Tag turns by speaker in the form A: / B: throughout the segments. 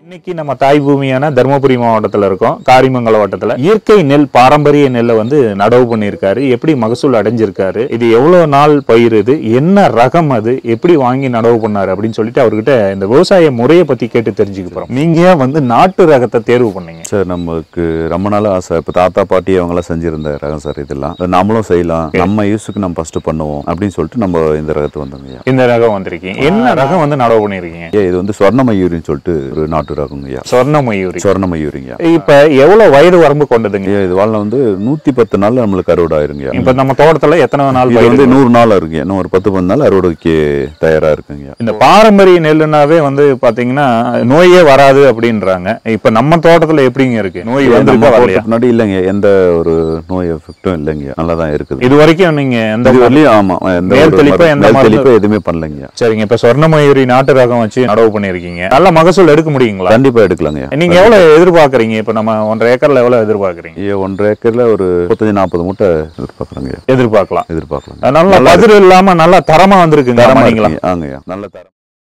A: இன்னைக்கு நம்ம தாய் பூமியான தர்மபுரி மாவட்டத்தில் இருக்கோம். காரிமங்கலம் வட்டத்தில் இயற்கை நெல் பாரம்பரிய நெல்லை வந்து நடவு பண்ணியிருக்காரு. எப்படி மகசூல் அடைஞ்சிருக்காரு, இது எவ்வளவு நாள் பயிர், இது என்ன ரகம், அது எப்படி வாங்கி நடவு பண்ணாரு அப்படின்னு சொல்லிட்டு அவர்கிட்ட இந்த விவசாய முறையை பத்தி கேட்டு தெரிஞ்சுக்க போறோம். நீங்க வந்து நாட்டு ரகத்தை தேர்வு பண்ணீங்க
B: சார். நமக்கு ரொம்ப நாள் ஆசை. இப்போ தாத்தா பாட்டி அவங்களாம் செஞ்சிருந்த ரகம் சார். இதெல்லாம் நம்மளும் செய்யலாம், நம்ம யூஸுக்கு நம்ம ஃபர்ஸ்ட் பண்ணுவோம் அப்படின்னு சொல்லிட்டு நம்ம இந்த ரகத்தை வந்தோங்க.
A: இந்த ரகம் வந்திருக்கீங்க. என்ன ரகம் வந்து நடவு பண்ணிருக்கீங்க?
B: இது வந்து சொர்ணமயூரின்னு சொல்லிட்டு ஒரு நாட்டு ரகங்கய்யா. சொர்ணமயூரிங்க.
A: இப்ப எவ்வளவு வயது வரம்பு கொண்டதுங்க?
B: இது வாழ்ல வந்து 110 நாள் நம்மளுக்கு அறுவடை ஆயிருங்க.
A: இப்ப நம்ம தோட்டத்துல எத்தனை நாள்
B: வந்து 100 நாள் இருக்குங்க. இன்னும் ஒரு 10-15 நாள் அறுவடைக்கு தயாரா இருக்குங்க.
A: இந்த பாரம்பரிய நெல்லுனாவே வந்து பாத்தீங்கன்னா நோயே வராது அப்படின்றாங்க. இப்ப நம்ம தோட்டத்துல எப்படிங்க இருக்கு? நோய் வந்து
B: முன்னாடி இல்லைங்க, எந்த ஒரு நோய் எஃபெக்டும் இல்லைங்க, நல்லாதான் இருக்குது.
A: இது வரைக்கும் நீங்க எந்த
B: ஆமா எதுவுமே பண்ணலைங்க.
A: சரிங்க. இப்ப சொர்ணமயூரி நாட்டு ரகம் வச்சு நடவு பண்ணிருக்கீங்க. நல்ல மகசூல் எடுக்க முடியுங்களா?
B: கண்டிப்பா எடுக்கலாங்க.
A: நீங்க எவ்வளவு எதிர்பார்க்கறீங்க? இப்ப நம்ம 1.5 ஏக்கர்ல எவ்வளவு எதிர்பார்க்கறீங்க?
B: 1.5 ஏக்கர்ல ஒரு 35-40 மூட்டை எதிர்பார்க்கலாம்.
A: நல்ல பதில் இல்லாம நல்ல தரமா வந்திருக்குங்க.
B: நல்ல தரம்.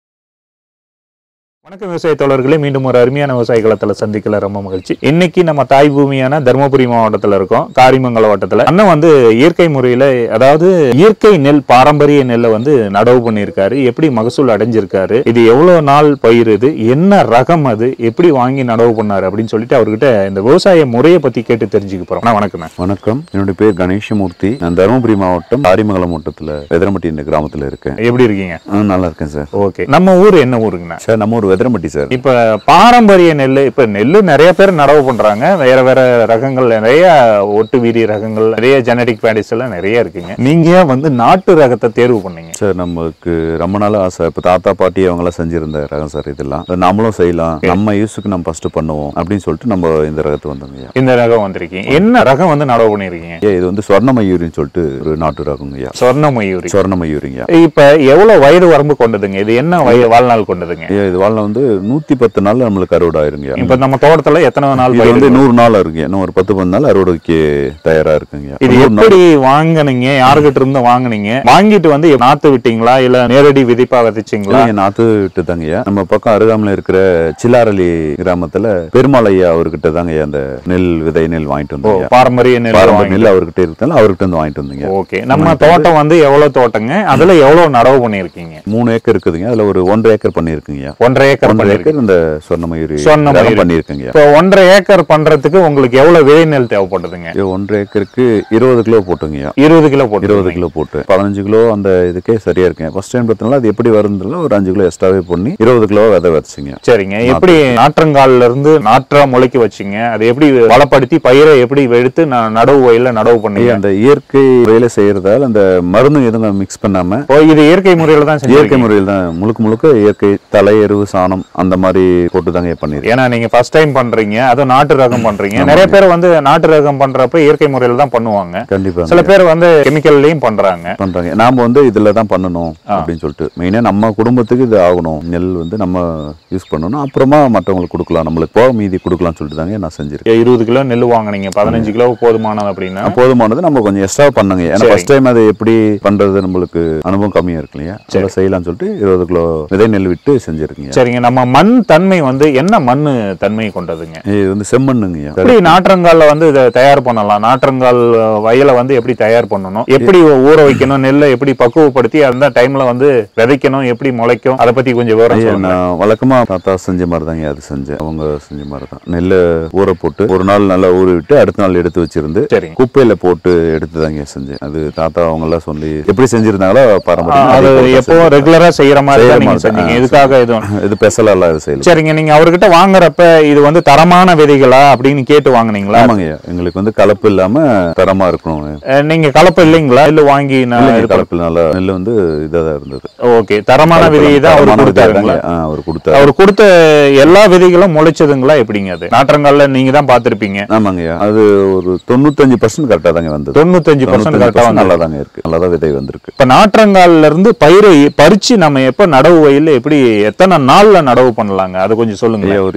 A: வணக்கம் விவசாய தோழர்களே, மீண்டும் ஒரு அருமையான விவசாய களத்துல சந்திக்கல ரொம்ப மகிழ்ச்சி. இன்னைக்கு நம்ம தாய் பூமியான தர்மபுரி மாவட்டத்துல இருக்கோம். காரிமங்கலம் வட்டத்துல அண்ணன் வந்து இயற்கை முறையில, அதாவது இயற்கை நெல் பாரம்பரிய நெல்லை வந்து நடவு பண்ணியிருக்காரு. எப்படி மகசூல் அடைஞ்சிருக்காரு, இது எவ்வளவு நாள் பயிர், இது என்ன ரகம், அது எப்படி வாங்கி நடவு பண்ணாரு அப்படின்னு சொல்லிட்டு அவர்கிட்ட இந்த விவசாய முறையை பத்தி கேட்டு தெரிஞ்சுக்க போறோம். வணக்கம்.
B: வணக்கம். என்னுடைய பேர் கணேசமூர்த்தி. நான் தருமபுரி மாவட்டம் காரிமங்கலம் வட்டத்துல வெதரம்பட்டி இந்த கிராமத்துல இருக்கேன்.
A: எப்படி இருக்கீங்க?
B: நல்லா இருக்கேன் சார்.
A: ஓகே. நம்ம ஊர் என்ன ஊருங்கண்ணா?
B: சார் நம்ம ஊர் வெதரம்பட்டி சார்.
A: இப்ப பாரம்பரிய நெல், இப்ப நெல்லு நிறைய பேர் நடவு பண்றாங்க. வேற வேற ரகங்கள், நிறைய ஒட்டு வீரி ரகங்கள், நிறைய ஜெனடிக் பேடிஸ் எல்லாம் நிறைய இருக்குங்க. நீங்க வந்து நாட்டு ரகத்தை தேர்வு பண்ணீங்க
B: சார். நமக்கு ரொம்ப நாள் ஆசை. இப்ப தாத்தா பாட்டி அவங்களாம் செஞ்சிருந்த ரகம் சார். இதெல்லாம் நம்மளும் செய்யலாம், நம்ம யூஸுக்கு நம்ம ஃபர்ஸ்ட் பண்ணுவோம் அப்படின்னு சொல்லிட்டு நம்ம இந்த ரகத்தை வந்தோங்க.
A: இந்த ரகம் வந்திருக்கீங்க. என்ன ரகம் வந்து நடவு பண்ணிருக்கீங்க?
B: இது வந்து சொர்ணமயூரின்னு சொல்லிட்டு ஒரு நாட்டு ரகங்கய்யா. சொர்ணமயூரிங்க.
A: இப்ப எவ்வளவு வயது வரம்பு கொண்டதுங்க? இது என்ன வாழ்நாள் கொண்டதுங்க?
B: இது வாழ்நாள் வந்து 110 நாள் நம்மளுக்கு அறுவடை ஆயிருங்க.
A: இப்ப நம்ம தோட்டத்துல எத்தனை நாள்?
B: இது வந்து 100 நாள் இருக்குங்க. இன்னும் ஒரு 10-15 நாள் அறுவடைக்கு தயாரா இருக்குங்க.
A: இது எப்படி வாங்குனீங்க? யாருகிட்ட இருந்து வாங்குனீங்க? வாங்கிட்டு வந்து நாத்து விட்டீங்களா இல்ல நேரடி விதைப்பா விதைச்சிங்களா?
B: நாத்து விட்டு தாங்க. நம்ம பக்கம் அருகாமையில இருக்கிற சில்லாரளி கிராமத்துல பெருமாள் ஐயா அவர்கிட்ட தாங்க அந்த விதை நெல் வாங்கிட்டு வந்தோம்.
A: பாரம்பரிய நெல்
B: அவர்கிட்ட இருந்தாலும் அவர்கிட்ட இருந்து வாங்கிட்டு வந்தீங்க.
A: ஓகே. நம்ம தோட்டம் வந்து எவ்வளவு தோட்டங்க? அதுல எவ்வளவு நடவு பண்ணிருக்கீங்க?
B: 3 ஏக்கர் இருக்குதுங்க. அதுல ஒரு 1.5 ஏக்கர் பண்ணிருக்கீங்க.
A: 1.5 ஏக்கர்
B: இந்த சொர்ணமயூரி பண்ணிருக்கீங்க.
A: இப்போ 1.5 ஏக்கர் பண்றதுக்கு உங்களுக்கு எவ்வளவு விதை நெல் தேவைப்படுதுங்க?
B: 1.5 ஏக்கருக்கு 20 கிலோ போட்டுங்க.
A: 20 கிலோ
B: போட்டு 15 கிலோ அந்த இதுக்கே சரியா இருக்குங்க. ஃபர்ஸ்ட் டைம் பார்த்தனால அது எப்படி வருதுல ஒரு 5 கிலோ எக்ஸ்ட்ராவே பண்ணி 20 கிலோ விதை வச்சுங்க.
A: சரிங்க. எப்படி நாற்றங்கால்ல இருந்து நாற்றா முளைக்க வச்சிங்க? அதை எப்படி வளப்படுத்தி பயிரை எப்படி எடுத்து நடவு வயல்ல நடவு பண்ணீங்க?
B: அந்த இயற்கை முறையில செய்யறதால அந்த மருந்து எதுவும் மிக்ஸ் பண்ணாம
A: இது இயற்கை முறையில தான்.
B: இயற்கை முறையில் தான் முழுக்க இயற்கை தலை எருவு சாணம் அந்த மாதிரி போட்டு தாங்க பண்ணிருக்கேன்.
A: ஏன்னா நீங்க ஃபர்ஸ்ட் டைம் பண்றீங்க, அதுவும் நாட்டு ரகம் பண்றீங்க. நிறைய பேர் வந்து நாட்டு ரகம் பண்றப்ப இயற்கை முறையில தான் பண்ணுவாங்க.
B: கண்டிப்பா.
A: சில பேர் வந்து கெமிக்கல்லயும் பண்றாங்க.
B: நாம வந்து இதுல தான் பண்ணணும் அப்படின்னு சொல்லிட்டு மெயினா நம்ம குடும்பத்துக்கு இது ஆகணும். நெல் வந்து நம்ம யூஸ் பண்ணணும், அப்புறமா மற்றவங்களுக்கு கொடுக்கலாம், நம்மளுக்கு போக மீதி கொடுக்கலாம் சொல்லிட்டு தாங்க நான் செஞ்சிருக்கேன்.
A: 20 கிலோ நெல் வாங்கினீங்க, 15 கிலோ போதுமானது அப்படின்னா
B: போதுமானது. நம்ம கொஞ்சம் எக்ஸ்ட்ரா பண்ணுங்க. ஏன்னா ஃபர்ஸ்ட் டைம் அதை எப்படி பண்றது நம்மளுக்கு அனுபவம் கம்மியா இருக்கு இல்லையா, செய்யலாம்னு சொல்லிட்டு 20 கிலோ விதை நெல் விட்டு செஞ்சிருக்கீங்க.
A: சரிங்க. நம்ம மண் தன்மை வந்து என்ன மண்ணு தன்மை கொண்டதுங்க?
B: இது வந்து செம்மண்ணுங்க.
A: எப்படி நாற்றங்கால்ல வந்து இதை தயார் பண்ணலாம்? நாற்றங்கால் வயலை வந்து எப்படி தயார் பண்ணணும், எப்படி ஊற வைக்கணும், நெல்லை எப்படி பக்குவப்படுத்தி அந்த டைம்ல வந்து விதைக்கணும், எப்படி முளைக்கும், அதை பத்தி கொஞ்சம் விவரம் சொல்லுங்க.
B: நான் வழக்கமா தாத்தா செஞ்ச மாதிரி தாங்க அது செஞ்சேன். அவங்க செஞ்ச மாதிரி தான் நெல்லை ஊற போட்டு ஒரு நாள் நல்லா ஊற விட்டு அடுத்த நாள் எடுத்து வச்சிருந்து குப்பையில போட்டு எடுத்து தாங்க செஞ்சேன். அது தாத்தா அவங்க எல்லாம் சொல்லி எப்படி செஞ்சிருந்தாங்களோ பாரம்பரியம்
A: எப்போ ரெகுலரா செய்யற மாதிரி செஞ்சீங்க. இதுக்காக
B: இது ஸ்பெஷலா எல்லாம் இது செய்யல.
A: சரிங்க. நீங்க அவர்கிட்ட வாங்குறப்ப இது வந்து தரமான விதைகளா அப்படின்னு கேட்டு வாங்குனீங்களா?
B: ஆமாங்க. எங்களுக்கு வந்து கலப்பு இல்லாம தரமா இருக்கணும்.
A: நீங்க கலப்பு இல்லைங்களா? இல்ல வாங்கி
B: கலப்பு நல்லா நெல் வந்து இதாக இருந்தது.
A: ஓகே. தரமான விதை தான் அவர் கொடுத்தாருங்களா? அவர் கொடுத்த எல்லா விதைகளும் முளைச்சதுங்களா எப்படிங்க? அது நாற்றங்கால்ல நீங்க தான் பாத்திருப்பீங்க.
B: ஆமாங்க. அது ஒரு 95% கரெக்டா தாங்க வந்தது.
A: 95% கரெக்டா
B: நல்லா தாங்க இருக்கு. நல்லா தான் விதை வந்திருக்கு.
A: இப்ப நாற்றங்கால்ல இருந்து பயிரை பறிச்சு நம்ம எப்ப நடவு வயல்ல எப்படி எத்தனை நாள் நாள்ல நடவு பண்ணலாங்க, அது கொஞ்சம் சொல்லுங்க.
B: ஒரு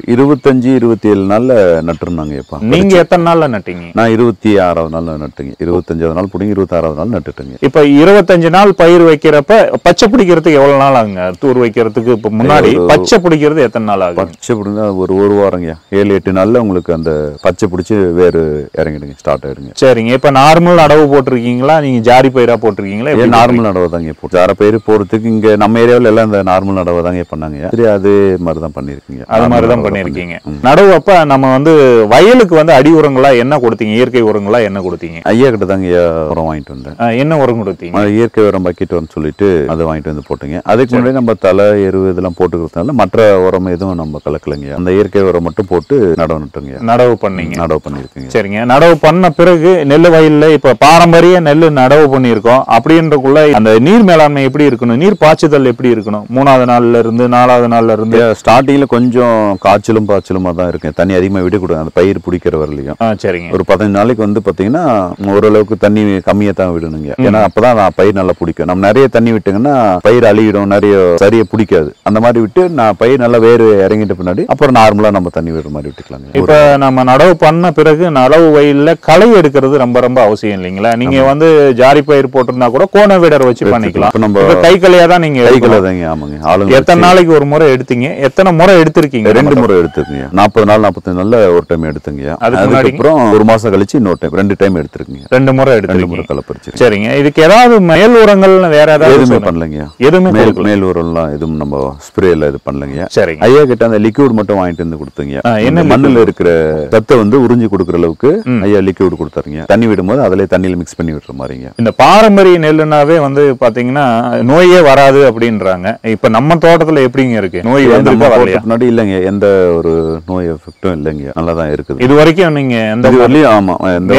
B: 25-27 நாள்ல நட்டுருந்தாங்கப்பா.
A: நீங்க எத்தனை நாள்ல நட்டீங்க?
B: நான் 26வது நாள் நட்டுங்க. 25வது நாள் பிடிங்கி 26வது நாள் நட்டுட்டுங்க.
A: இப்ப 25 நாள் பயிர் வைக்கிறப்ப பச்சை பிடிக்கிறதுக்கு எவ்வளவு நாள் ஆகுங்க? தூர் வைக்கிறதுக்கு இப்ப முன்னாடி பச்சை பிடிக்கிறது எத்தனை நாள் ஆகும்?
B: பச்சை பிடிங்க ஒரு வாரங்க, 7-8 நாள்ல உங்களுக்கு அந்த பச்சை பிடிச்சி வேறு இறங்கிடுங்க, ஸ்டார்ட் ஆயிடுங்க.
A: சரிங்க. இப்ப நார்மல் நடவு போட்டிருக்கீங்களா, நீங்க ஜாரி பயிரா போட்டிருக்கீங்களா?
B: நார்மல் நடவு தாங்க போட்டு ஜார பயிர் போறதுக்கு இங்க நம்ம ஏரியாவில் எல்லாம் இந்த நார்மல் நடவு தாங்க பண்ணாங்க. சரி, அது மாதிரிதான் பண்ணிருக்கீங்க.
A: அது மாதிரிதான் பண்ணிருக்கீங்க. நடவு அப்ப நம்ம வந்து வயலுக்கு வந்து அடி உரங்களா என்ன கொடுத்தீங்க? இயற்கை உரங்களா என்ன கொடுத்தீங்க?
B: ஐயா கிட்ட தாங்க உரம் வாங்கிட்டு வந்தேன்.
A: என்ன உரம் கொடுத்தீங்க?
B: இயற்கை உரம் பக்கெட் வரும்னு சொல்லிட்டு அதை வாங்கிட்டு வந்து போட்டுங்க. அதுக்கு முன்னாடி நம்ம தலை எருவு இதெல்லாம் போட்டுக்கிறதுனால மற்ற உரம் எதுவும் நம்ம கலக்கலைங்க. அந்த இயற்கை உரம் மட்டும் போட்டு நடவு நட்டுங்க.
A: நடவு பண்ணீங்க?
B: நடவு பண்ணிருக்கீங்க.
A: சரிங்க. நடவு பண்ண பிறகு நெல் வயல்ல இப்ப பாரம்பரிய நெல் நடவு பண்ணிருக்கோம் அப்படின்றக்குள்ள அந்த நீர் மேலாண்மை எப்படி இருக்கணும்? நீர் பாய்ச்சுதல் எப்படி இருக்கணும்? 3வது நாள்ல இருந்து 4வது நாள்ல இருந்து
B: ஸ்டார்டிங்ல கொஞ்சம் காய்ச்சலும் பாய்ச்சலுமா தான் இருக்கு. தண்ணி அதிகமா விட கூடாது அந்த பயிர் பிடிக்கிற வரலையும்.
A: சரிங்க.
B: ஒரு 15 நாளைக்கு வந்து பாத்தீங்கன்னா ஓரளவுக்கு தண்ணி கம்மியா தான் விடணுங்க. ஏன்னா அப்பதான் பயிர் நல்லா பிடிக்கும். நம்ம நிறைய தண்ணி விட்டுங்கன்னா பயிர் அழியிடும், நிறைய சரியா பிடிக்காது. அந்த மாதிரி விட்டு நான் பயிர் நல்லா வேறு இறங்கிட்ட பின்னாடி அப்புறம் நார்மலா நம்ம தண்ணி விடுற மாதிரி விட்டுக்கலாங்க.
A: இப்ப நம்ம நடவு பண்ண பிறகு நடவு வயல்ல களை எடுக்கிறது ரொம்ப ரொம்ப அவசியம் இல்லைங்களா? நீங்க வந்து ஜாரி பயிர் போட்டிருந்தா கூட கோண வீடர் வச்சு பண்ணிக்கலாம். நம்ம கை கலையா தான் நீங்க
B: கைகளைதாங்க. ஆமாங்க. ஆளுங்க
A: எத்தனை நாளைக்கு ஒரு முறை எடுத்தீங்க? எத்தனை முறை எடுத்திருக்கீங்க?
B: 2 முறை எடுத்துருக்கீங்க. 40 நாள் 45 நாள்ல ஒரு டைம் எடுத்துங்க. அதுக்கப்புறம் ஒரு மாசம் கழிச்சு இன்னொரு டைம் 2 டைம் எடுத்துருக்கீங்க.
A: 2 முறை எடுத்து
B: முறை கலப்பறிச்சு.
A: சரிங்க. இதுக்கு ஏதாவது மேல் உரங்கள் வேற ஏதாவது?
B: எதுவுமே பண்ணலங்க.
A: எதுவுமே
B: மேல் உரம்லாம் எதுவும் நம்ம ஸ்ப்ரேல இது பண்ணலங்க.
A: சரிங்க.
B: ஐயா கிட்ட அந்த லிக்விட் மட்டும் வாங்கிட்டு வந்து கொடுத்தீங்க. என்ன மண்ணுல இருக்கிற சத்தை வந்து உறிஞ்சி கொடுக்குற அளவுக்கு ஐயா லிக்விட் கொடுத்தாருங்க. தண்ணி விடும்போது அதிலே தண்ணியில மிக்ஸ் பண்ணி விட்டுற மாதிரிங்க.
A: இந்த பாரம்பரிய நெல்லுனாவே வந்து பாத்தீங்கன்னா நோயே வராது அப்படின்றாங்க. இப்ப நம்ம தோட்டத்துல எப்படிங்க இருக்கு? நோய் வந்து
B: முன்னாடி இல்லைங்க, எந்த ஒரு நோய் எஃபெக்டும் இல்லைங்க, நல்லா தான் இருக்குது.
A: இது வரைக்கும் நீங்க எந்த
B: ஆமா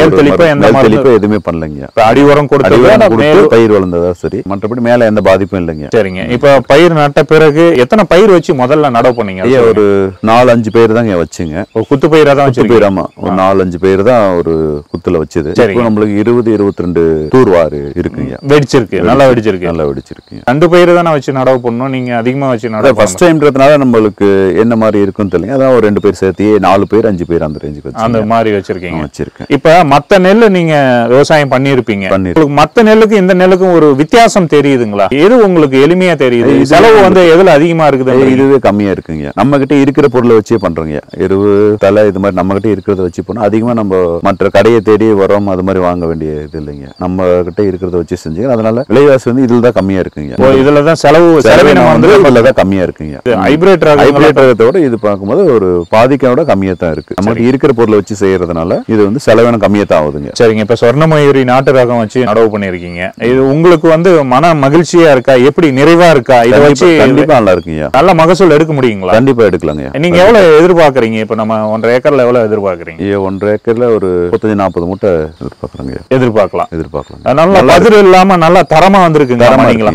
B: தெளிப்பு எதுவுமே பண்ணலைங்க.
A: அடி உரம் கொடுத்து
B: பயிர் வளர்ந்ததா சரி, மற்றபடி மேல எந்த பாதிப்பும் இல்லைங்க.
A: சரிங்க. இப்ப பயிர் நட்ட பிறகு எத்தனை பயிர் வச்சு முதல்ல நடவு பண்ணீங்க?
B: ஒரு 4-5 பயிர் தாங்க வச்சுங்க.
A: குத்து பயிரா தான் வச்சிருக்கீங்க?
B: ஆமா, ஒரு 4-5 பயிர் தான் ஒரு குத்துல வச்சது. இப்போ நம்மளுக்கு 20-22 தூர்வாறு இருக்குங்க.
A: வெடிச்சிருக்கு, நல்லா வெடிச்சிருக்கு.
B: நல்லா வெடிச்சிருக்கு.
A: 2 பயிர் தானே வச்சு நடவு பண்ணணும், நீங்க அதிகமா வச்சு நடவு
B: ஃபர்ஸ்ட் டைம்ன்றதுனால நம்மளுக்கு என்ன மாதிரி இருக்குன்னு தெரியல. அதான் ஒரு 2 பேர் சேர்த்து 4 பேர் 5 பேர் அந்த ரேஞ்சுக்கு வச்சு
A: அந்த மாதிரி வச்சிருக்கீங்க.
B: வச்சிருக்கேன்.
A: இப்ப மத்த நெல்லு நீங்க விவசாயம் பண்ணிருப்பீங்க. மத்த நெல்லுக்கும் இந்த நெல்லுக்கும் ஒரு வித்தியாசம் தெரியுதுங்களா? எது உங்களுக்கு எளிமையா தெரியுது? செலவு வந்து எதுல அதிகமா இருக்குது?
B: இதுவே கம்மியா இருக்குங்க. நம்ம கிட்ட இருக்கிற பொருளை வச்சே பண்றோங்க. எருவு தலை இது மாதிரி நம்ம கிட்ட இருக்கிறத வச்சு போனா அதிகமா நம்ம மற்ற கடையை தேடி வரோம் அது மாதிரி வாங்க வேண்டிய இது இல்லைங்க. நம்ம கிட்ட இருக்கிறத வச்சு செஞ்சு அதனால விலைவாசி வந்து இதுல தான் கம்மியா இருக்குங்க.
A: இதுலதான் செலவினம் வந்து
B: இதுலதான் கம்மியா இருக்குங்க.
A: ஹைபிரிட்
B: ரகத்தோட இது பார்க்கும்போது ஒரு பாதிக்கோட கம்மியா தான் இருக்கு. நமக்கு இருக்கிற பொருளை வச்சு செய்யறதுனால இது வந்து செலவினம் கம்மியா தான் ஆகுதுங்க.
A: சரிங்க. இப்ப சொர்ணமயூரி நாட்டு ரகம் வச்சு நடவு பண்ணிருக்கீங்க. இது உங்களுக்கு வந்து மன மகிழ்ச்சியா இருக்கா? எப்படி நிறைவா இருக்கா? இதை வச்சு
B: கண்டிப்பா நல்லா இருக்குங்க.
A: நல்ல மகசூல் எடுக்க முடியுங்களா?
B: கண்டிப்பா எடுக்கலாங்க.
A: நீங்க எவ்வளவு எதிர்பார்க்கறீங்க? இப்ப நம்ம 1.5 ஏக்கர்ல எவ்வளவு எதிர்பார்க்கறீங்க?
B: 1.5 ஏக்கர்ல ஒரு 35-40 மூட்டை எதிர்பார்க்கலாம்.
A: நல்ல பதில் இல்லாம நல்ல தரமா வந்திருக்குங்க.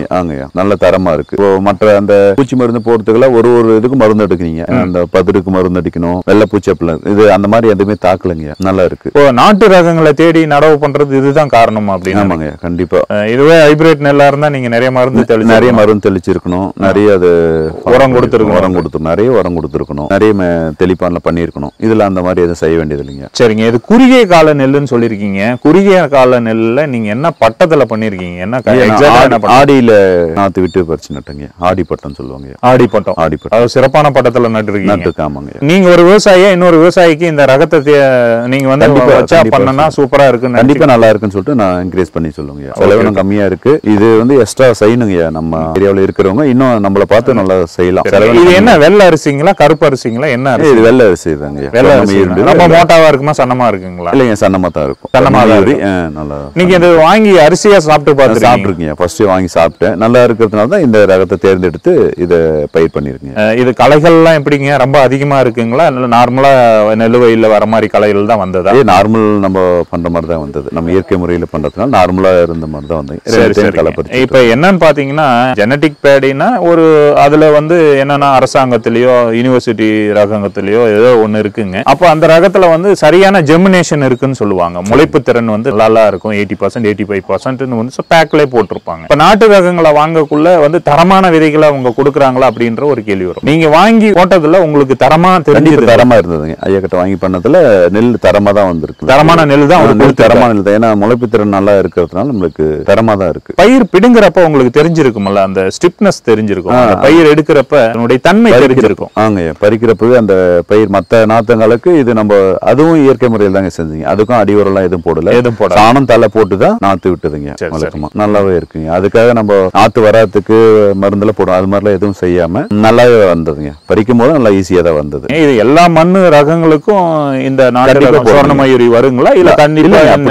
B: நல்ல தரமா இருக்கு. இப்போ மற்ற அந்த பூச்சி மருந்து போடுறதுக்குள்ள ஒரு இதுக்கு மருந்து எடுக்கிறீங்க. அந்த பதிருக்கு மருந்து அடிக்கணும், வெள்ளை பூச்சி இது அந்த மாதிரி எதுவுமே தாக்கலைங்க. நல்லா இருக்கு.
A: இப்போ நாட்டு ரகங்களை தேடி நடவு பண்றது இதுதான் காரணமா? அப்படின்னு
B: கண்டிப்பா.
A: இதுவே ஹைபிரிட் நெல்லா இருந்தா நீங்க நிறைய மருந்து
B: தெளிச்சிருக்கணும், நிறைய அது
A: உரம் கொடுத்துருக்கணும்,
B: நிறைய உரம் கொடுத்துருக்கணும், நிறைய தெளிப்பான்ல பண்ணிருக்கணும். இதுல அந்த மாதிரி எதுவும் செய்ய வேண்டியது இல்லைங்க.
A: சரிங்க. இது குறுகிய கால நெல்லுன்னு சொல்லிருக்கீங்க. குறுகிய கால நெல்லுல நீங்க என்ன பட்டத்துல பண்ணிருக்கீங்க? என்ன
B: ஆடியில நாத்து விட்டு பறிச்சு நட்டுங்க. ஆடி பட்டம் சொல்லுவாங்க.
A: ஆடி பட்டம் அது சிறப்பான பட்டத்துல நட்டுருக்கீங்க.
B: ஆமாங்க.
A: நீங்க ஒரு விவசாயி இன்னொரு விவசாயிக்கு இந்த ரகத்தை நீங்க வந்து பண்ணனா சூப்பரா இருக்கு,
B: கண்டிப்பா நல்லா இருக்குன்னு சொல்லிட்டு நான் என்கரேஜ் பண்ணி சொல்லுங்க. செலவினம் கம்மியா இருக்கு. இது வந்து எக்ஸ்ட்ரா செய்யணுங்க. நம்ம ஏரியாவில் இருக்கிறவங்க இன்னும் நம்மள பார்த்து நல்லா செய்யலாம்.
A: இது என்ன வெள்ளை அரிசிங்களா இது அரிசிங்களா? என்ன அரிசி?
B: இது வெள்ளை அரிசி தாங்க.
A: வெள்ளை அரிசி ரொம்ப மோட்டாவா இருக்குமா, சன்னமா இருக்குங்களா?
B: இல்லைங்க, சன்னமா தான் இருக்கும். நல்லா.
A: நீங்க இது வாங்கி அரிசியா சாப்பிட்டுருக்கீங்க?
B: ஃபர்ஸ்ட் வாங்கி சாப்பிட்டேன். நல்லா இருக்கிறதுனால தான் இந்த ரகத்தை தேர்ந்தெடுத்து இதை பயிர் பண்ணிருக்கீங்க.
A: இது களைகள் எல்லாம் எப்படிங்க? ரொம்ப அதிகமா இருக்குங்களா? நார்மலா நெல் வயல்ல வர மாதிரி களைகள் தான் வந்ததா?
B: நார்மல் நம்ம பண்ற மாதிரி தான் வந்தது. நம்ம இயற்கை முறையில பண்றதுனால நார்மலா இருந்த மாதிரி தான் வந்தது.
A: இப்ப என்னன்னு பாத்தீங்கன்னா ஜெனடிக் பேடினா ஒரு அதுல வந்து என்னன்னா அரசாங்கத்திலயோ யூனிவர்சிட்டி ரகத்திலயோ ஏதோ ஒண்ணு இருக்குங்க. அப்ப அந்த ரகத்துல வந்து சரியான ஜெர்மினேஷன் இருக்குன்னு சொல்லுவாங்க. முளைப்பு திறன் வந்து நல்லா இருக்கும். 80% 85% வந்து பேக்ல போட்டிருப்பாங்க. இப்ப நாட்டு ரகங்களை வாங்கக்குள்ள வந்து தரமான விதைகளை அவங்க கொடுக்குறாங்களா அப்படின்ற ஒரு கேள்வி வரும். நீங்க வாங்கி போட்டதுல உங்களுக்கு தரமா தெரிஞ்சது?
B: தரமா இருந்ததுங்க. ஐயா கிட்ட வாங்கி பண்ணதுல நெல் தரமா தான் வந்திருக்கு.
A: தரமான நெல் தான்
B: தரமான நெல் தான். ஏன்னா முளைப்பு திறன் நல்லா இருக்கிறதுனால நம்மளுக்கு தரமா தான் இருக்கு.
A: பயிர் பிடுங்குறப்ப உங்களுக்கு தெரிஞ்சிருக்கும்ல, அந்த ஸ்டிப்னஸ் தெரிஞ்சிருக்கும், பயிர் எடுக்கிறப்ப அதனுடைய தன்மை தெரிஞ்சிருக்கும்.
B: ஆங்க, பறிக்கிறப்பவே அந்த பயிர் மத்த நாத்தங்களுக்கு இது நம்ம அதுவும் இயற்கை முறையில் தாங்க செஞ்சீங்க. அதுக்கும் அடி உரம்லாம் எதுவும் போடல, சாணம் தலை போட்டுதான் நாத்து விட்டுதுங்க. வழக்கமா நல்லாவே இருக்குங்க. அதுக்காக நம்ம நாத்து வராதுக்கு மருந்துல போடும் அது மாதிரிலாம் எதுவும் செய்யாம நல்லாவே வந்ததுங்க. பறிக்கும் போது நல்லா ஈஸியா தான் வந்தது.
A: இது எல்லா மண்ணு ரகங்களுக்கும் இந்த சொர்ணமயூரி வருங்களா இல்ல தண்ணி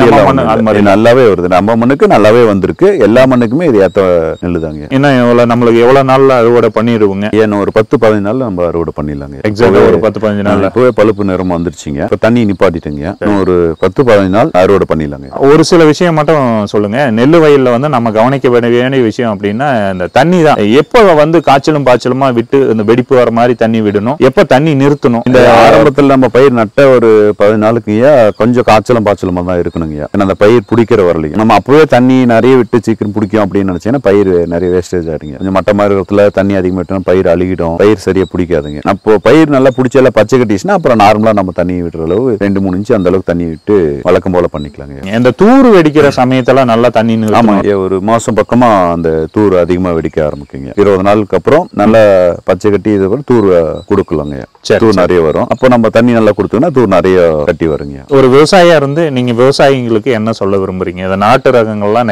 B: நல்லாவே வருது? நம்ம மண்ணுக்கு நல்லாவே வந்திருக்கு. எல்லா மண்ணுக்குமே இது ஏத்த நெல்லு தாங்க.
A: என்ன நம்மளுக்கு எவ்வளவு நாள்ல அறுவடை பண்ணிடுவோங்க?
B: ஏன்னா ஒரு 10-15 நாள் நம்ம அறுவடை பண்ணிடலாங்க.
A: எக்ஸாக்டா ஒரு 10-15 நாள்.
B: இப்பவே பழுப்பு நிறம் வந்துருச்சுங்க. இப்ப தண்ணி நிப்பாட்டிட்டுங்க. ஒரு 10-15 நாள் அறுவடை பண்ணிடலாங்க.
A: ஒரு சில விஷயம் மட்டும் சொல்லுங்க. நெல்லு வயல்ல வந்து நம்ம கவனிக்க வேண்டிய விஷயம் அப்படின்னா இந்த தண்ணி தான். எப்ப வந்து காய்ச்சலும் பாய்ச்சலுமா விட்டு இந்த வெடிப்பு வர மாதிரி தண்ணி விடணும், எப்ப தண்ணி நிறுத்தணும்? இந்த
B: ஆரம்பத்தில் நம்ம பயிர் நட்ட ஒரு 10 நாளுக்குங்கய்யா கொஞ்சம் காய்ச்சலும் பாய்ச்சலுமா தான் இருக்கணுங்கய்யா. ஏன்னா அந்த பயிர் பிடிக்கிற வரலையும் நம்ம அப்பவே தண்ணி நிறைய விட்டு சீக்கிரம் பிடிக்கும் அப்படின்னு நினைச்சீங்கன்னா பயிர் நிறைய வேஸ்டேஜ் ஆயிடுங்க. கொஞ்சம் மட்டமா இருக்கிறதுல தண்ணி அதிகமாக விட்டோம் பயிர் அழுகிடும், பயிர் சரியா பிடிக்காதுங்க. அப்போ பயிர் நல்லா பிடிச்ச எல்லாம் பச்சை கட்டிச்சுன்னா அப்புறம் நார்மலா நம்ம தண்ணி விடுற அளவு 2-3 இன்ச்சு அந்த அளவுக்கு தண்ணி விட்டு வழக்கம் போல பண்ணிக்கலாங்க.
A: இந்த தூர் வெடிக்கிற சமயத்துல நல்லா தண்ணி
B: ஆமா, ஒரு மாசம் பக்கமா அந்த தூர் அதிகமா வெடிக்க ஆரம்பிக்குங்க. 20 நாளுக்கு அப்புறம் நல்லா பச்சை கட்டி இது தூர் கொடுக்கலாங்க. தூர் நிறைய வரும். அப்போ நம்ம தண்ணி நல்லா கொடுத்தோம்னா தூர் நிறைய கட்டி வருங்க.
A: ஒரு விவசாயியா இருந்து நீங்க விவசாயிகளுக்கு என்ன சொல்ல விரும்புறீங்க? இந்த நாட்டு ரகங்கள்லாம்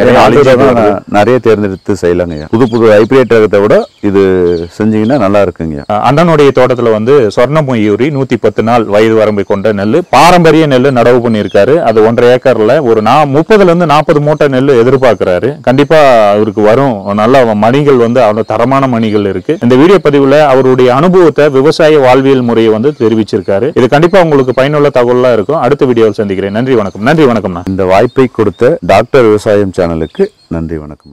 B: நிறைய தேர்ந்தெடுத்து செய்யலாங்க. புது புது ஹைபிரிட் ரகத்தை விட இது செஞ்சீங்கன்னா நல்லா இருக்குங்க.
A: அண்ணனுடைய தோட்டத்துல வந்து சொர்ணமயூரி 110 நாள் வயது வரம்பை கொண்ட நெல், பாரம்பரிய நெல் நடவு பண்ணியிருக்காரு. அது 1.5 ஏக்கர்ல ஒரு 30ல இருந்து 40 மூட்டை நெல் எதிர்பார்க்கிறாரு. கண்டிப்பா அவருக்கு வரும். நல்ல மணிகள் வந்து அவ்வளவு தரமான மணிகள் இருக்கு. இந்த வீடியோ பதிவுல அவருடைய அனுபவத்தை, விவசாய வாழ்வியல் முறையை வந்து தெரிவிச்சிருக்காரு. இது கண்டிப்பா உங்களுக்கு பயனுள்ள தகவலா இருக்கும். அடுத்த வீடியோவில் சந்திக்கிறேன். நன்றி வணக்கம். நன்றி வணக்கம்.
B: இந்த வாய்ப்பை கொடுத்த டாக்டர் விவசாயம் சேனலுக்கு நன்றி வணக்கம்.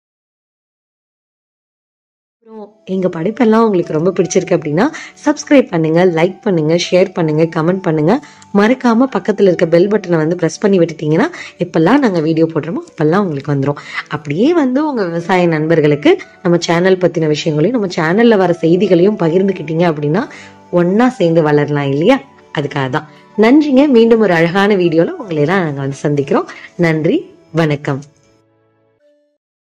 C: எங்க படைப்பெல்லாம் உங்களுக்கு ரொம்ப பிடிச்சிருக்கு அப்படின்னா சப்ஸ்கிரைப் பண்ணுங்க, லைக் பண்ணுங்க, ஷேர் பண்ணுங்க, கமெண்ட் பண்ணுங்க. மறக்காம பக்கத்துல இருக்க பெல் பட்டனை வந்து பிரஸ் பண்ணி விட்டுட்டீங்கன்னா எப்பெல்லாம் நாங்க வீடியோ போடுறோமோ அப்பெல்லாம் உங்களுக்கு வந்துடும். அப்படியே வந்து உங்க விவசாய நண்பர்களுக்கு நம்ம சேனல் பத்தின விஷயங்களையும் நம்ம சேனல்ல வர செய்திகளையும் பகிர்ந்துக்கிட்டீங்க அப்படின்னா ஒன்னா சேர்ந்து வளரலாம் இல்லையா? அதுக்காக தான். நன்றிங்க. மீண்டும் ஒரு அழகான வீடியோல உங்களை எல்லாம் நாங்க வந்து சந்திக்கிறோம். நன்றி, வணக்கம்.